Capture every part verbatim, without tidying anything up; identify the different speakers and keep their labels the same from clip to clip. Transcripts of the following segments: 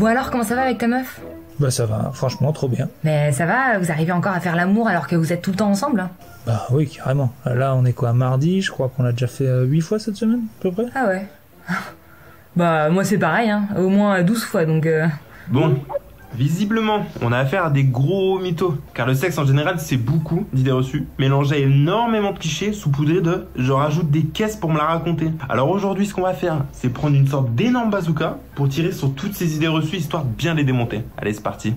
Speaker 1: Bon alors, comment ça va avec ta meuf?
Speaker 2: Bah ça va, franchement trop bien.
Speaker 1: Mais ça va, vous arrivez encore à faire l'amour alors que vous êtes tout le temps ensemble hein?
Speaker 2: Bah oui, carrément. Là on est quoi, mardi, je crois qu'on l'a déjà fait huit fois cette semaine, à peu près.
Speaker 1: Ah ouais. Bah moi c'est pareil, hein, au moins douze fois donc... Euh...
Speaker 3: Bon, visiblement, on a affaire à des gros mythos. Car le sexe en général c'est beaucoup d'idées reçues, mélangées à énormément de clichés saupoudrés de « je rajoute des caisses pour me la raconter ». Alors aujourd'hui ce qu'on va faire, c'est prendre une sorte d'énorme bazooka pour tirer sur toutes ces idées reçues histoire de bien les démonter. Allez c'est parti.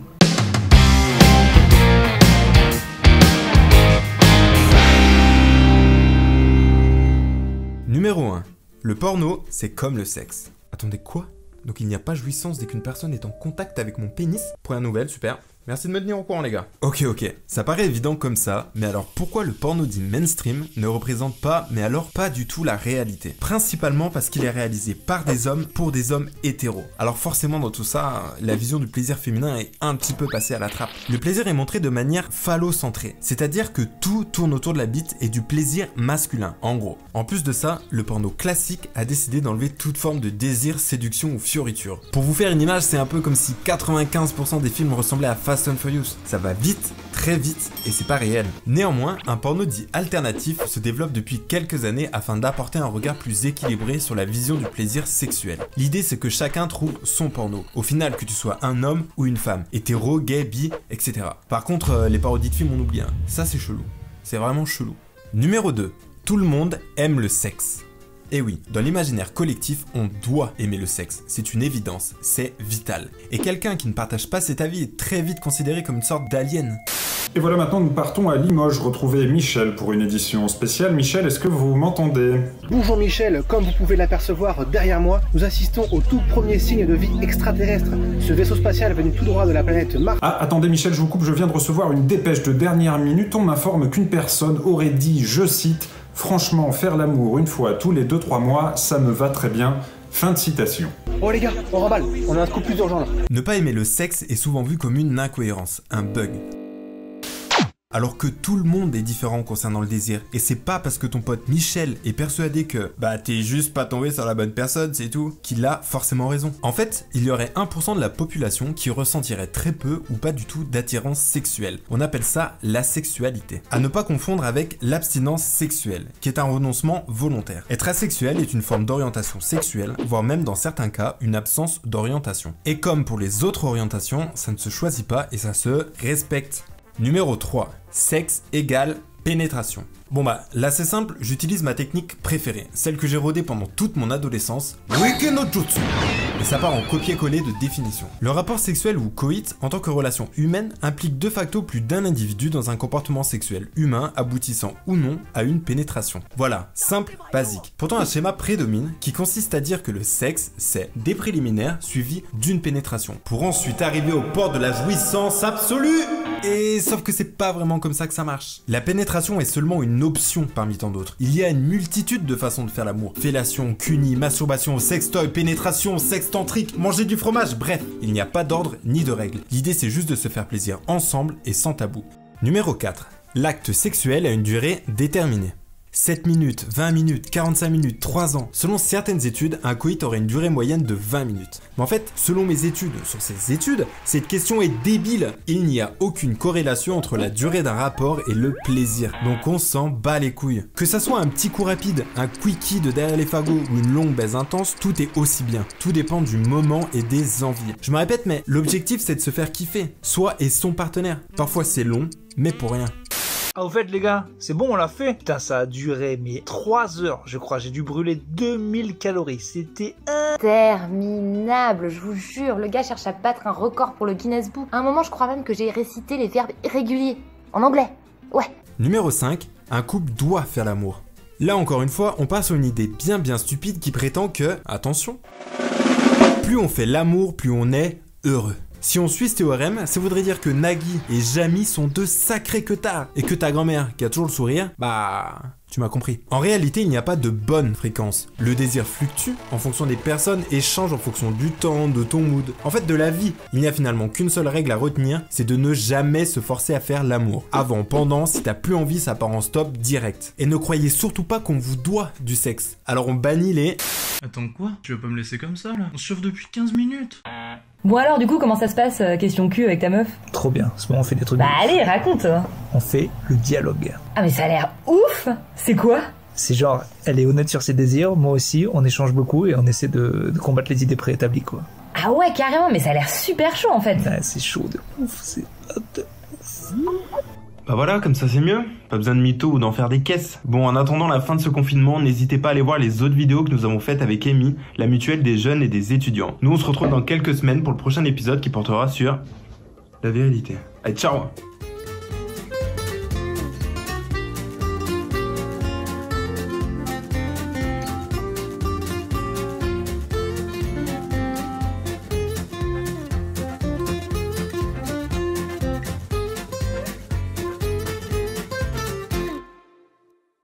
Speaker 4: Numéro un. Le porno, c'est comme le sexe. Attendez, quoi? Donc il n'y a pas jouissance dès qu'une personne est en contact avec mon pénis? Première nouvelle, super. Merci de me tenir au courant les gars. Ok ok, ça paraît évident comme ça, mais alors pourquoi le porno dit mainstream ne représente pas, mais alors pas du tout la réalité? Principalement parce qu'il est réalisé par des hommes pour des hommes hétéros. Alors forcément dans tout ça, la vision du plaisir féminin est un petit peu passée à la trappe. Le plaisir est montré de manière phallocentrée, c'est-à-dire que tout tourne autour de la bite et du plaisir masculin, en gros. En plus de ça, le porno classique a décidé d'enlever toute forme de désir, séduction ou fioriture. Pour vous faire une image, c'est un peu comme si quatre-vingt-quinze pour cent des films ressemblaient à Fast and Furious. Ça va vite, très vite, et c'est pas réel. Néanmoins, un porno dit alternatif se développe depuis quelques années afin d'apporter un regard plus équilibré sur la vision du plaisir sexuel. L'idée c'est que chacun trouve son porno. Au final, que tu sois un homme ou une femme, hétéro, gay, bi, et cetera. Par contre, euh, les parodies de films on oublie un. Ça c'est chelou. C'est vraiment chelou. Numéro deux. Tout le monde aime le sexe. Et oui, dans l'imaginaire collectif, on doit aimer le sexe, c'est une évidence, c'est vital. Et quelqu'un qui ne partage pas cet avis est très vite considéré comme une sorte d'alien.
Speaker 5: Et voilà, maintenant nous partons à Limoges retrouver Michel pour une édition spéciale. Michel, est-ce que vous m'entendez?
Speaker 6: Bonjour Michel, comme vous pouvez l'apercevoir derrière moi, nous assistons au tout premier signe de vie extraterrestre. Ce vaisseau spatial venu tout droit de la planète Mars.
Speaker 5: Ah, attendez Michel, je vous coupe, je viens de recevoir une dépêche de dernière minute. On m'informe qu'une personne aurait dit, je cite, « Franchement, faire l'amour une fois tous les deux trois mois, ça me va très bien. » Fin de citation.
Speaker 6: Oh les gars, on remballe, on a un scoop plus urgent là.
Speaker 4: Ne pas aimer le sexe est souvent vu comme une incohérence, un bug. Alors que tout le monde est différent concernant le désir, et c'est pas parce que ton pote Michel est persuadé que bah t'es juste pas tombé sur la bonne personne, c'est tout, qu'il a forcément raison. En fait, il y aurait un pour cent de la population qui ressentirait très peu ou pas du tout d'attirance sexuelle. On appelle ça l'asexualité. À ne pas confondre avec l'abstinence sexuelle, qui est un renoncement volontaire. Être asexuel est une forme d'orientation sexuelle, voire même dans certains cas une absence d'orientation. Et comme pour les autres orientations, ça ne se choisit pas et ça se respecte. Numéro trois. Sexe égale pénétration. Bon bah, là c'est simple, j'utilise ma technique préférée, celle que j'ai rodée pendant toute mon adolescence, Weiki no Jutsu. Et ça part en copier-coller de définition. Le rapport sexuel ou coït, en tant que relation humaine, implique de facto plus d'un individu dans un comportement sexuel humain aboutissant ou non à une pénétration. Voilà, simple, basique. Pourtant un schéma prédomine qui consiste à dire que le sexe, c'est des préliminaires suivis d'une pénétration, pour ensuite arriver au port de la jouissance absolue. Et sauf que c'est pas vraiment comme ça que ça marche. La pénétration est seulement une option parmi tant d'autres. Il y a une multitude de façons de faire l'amour. Fellation, cuni, masturbation, sextoy, pénétration, sexe tantrique, manger du fromage, bref, il n'y a pas d'ordre ni de règle. L'idée c'est juste de se faire plaisir ensemble et sans tabou. Numéro quatre. L'acte sexuel a une durée déterminée. sept minutes, vingt minutes, quarante-cinq minutes, trois ans. Selon certaines études, un coït aurait une durée moyenne de vingt minutes. Mais en fait, selon mes études sur ces études, cette question est débile. Il n'y a aucune corrélation entre la durée d'un rapport et le plaisir. Donc on s'en bat les couilles. Que ça soit un petit coup rapide, un quickie de derrière les fagots ou une longue baise intense, tout est aussi bien. Tout dépend du moment et des envies. Je me répète, mais l'objectif c'est de se faire kiffer, soi et son partenaire. Parfois c'est long, mais pour rien.
Speaker 2: Ah au fait les gars, c'est bon on l'a fait. Putain ça a duré mais trois heures je crois, j'ai dû brûler deux mille calories, c'était
Speaker 1: interminable, je vous jure, le gars cherche à battre un record pour le Guinness Book. À un moment je crois même que j'ai récité les verbes irréguliers, en anglais, ouais.
Speaker 4: Numéro cinq, un couple doit faire l'amour. Là encore une fois, on part sur une idée bien bien stupide qui prétend que, attention, plus on fait l'amour, plus on est heureux. Si on suit ce théorème, ça voudrait dire que Nagui et Jamy sont deux sacrés queutards et que ta grand-mère, qui a toujours le sourire, bah... tu m'as compris. En réalité, il n'y a pas de bonne fréquence. Le désir fluctue en fonction des personnes et change en fonction du temps, de ton mood. En fait, de la vie. Il n'y a finalement qu'une seule règle à retenir, c'est de ne jamais se forcer à faire l'amour. Avant, pendant, si t'as plus envie, ça part en stop direct. Et ne croyez surtout pas qu'on vous doit du sexe. Alors on bannit les...
Speaker 7: Attends quoi? Tu vas pas me laisser comme ça là? On se chauffe depuis quinze minutes. Bon alors, du coup, comment ça se passe, euh, question cul avec ta meuf?
Speaker 2: Trop bien, c'est bon, on fait des trucs.
Speaker 7: Bah allez, raconte.
Speaker 2: On fait le dialogue.
Speaker 7: Ah mais ça a l'air ouf. C'est quoi?
Speaker 2: C'est genre, elle est honnête sur ses désirs, moi aussi, on échange beaucoup et on essaie de, de combattre les idées préétablies, quoi.
Speaker 7: Ah ouais, carrément, mais ça a l'air super chaud en fait.
Speaker 2: Ouais, c'est chaud de ouf, c'est hot de ouf.
Speaker 3: Bah voilà, comme ça c'est mieux. Pas besoin de mytho ou d'en faire des caisses. Bon, en attendant la fin de ce confinement, n'hésitez pas à aller voir les autres vidéos que nous avons faites avec Amy, la mutuelle des jeunes et des étudiants. Nous, on se retrouve dans quelques semaines pour le prochain épisode qui portera sur la virilité. Allez, ciao!